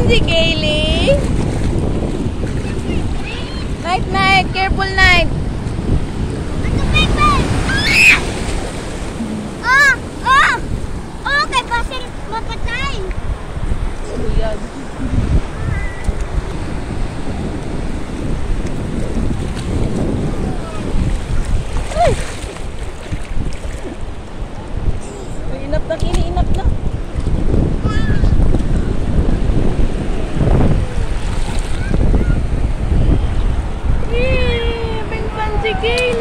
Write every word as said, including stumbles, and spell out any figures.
si Kaylee. Night, night. Careful, night. Ano, baby? Ah! Oh! Oh! Kay Basil mapatay. Oh, yan. Ay! Inap na, Kaylee. Inap na. Eh, bingpan si Kaylee.